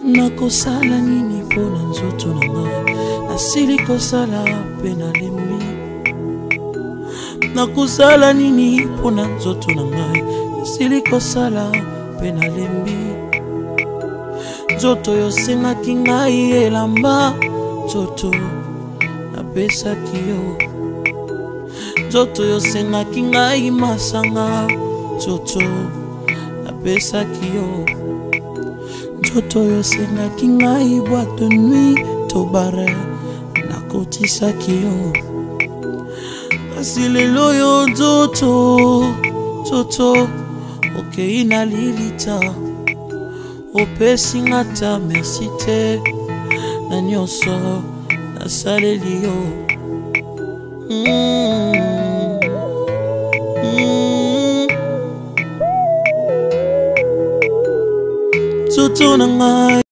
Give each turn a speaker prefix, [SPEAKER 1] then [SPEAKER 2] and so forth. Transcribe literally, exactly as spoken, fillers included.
[SPEAKER 1] nakosala nini pona nzoto na ngai nasili kosala pe nalembi nakosala nini pona nzoto na ngai nasili kosala pe nalembi nzoto yosengaki ngai elamba nzoto napesaki yo nzoto yosengaki ngai masanga nzoto napesaki yo nzoto yosengaki ngai boîte de nuit to bare nakotisaki yo kasi lelo yo nzoto nzoto okei na lilita opesi ngata merci te na nyonso nasaleli yo mm. Mm. Nzoto na ngai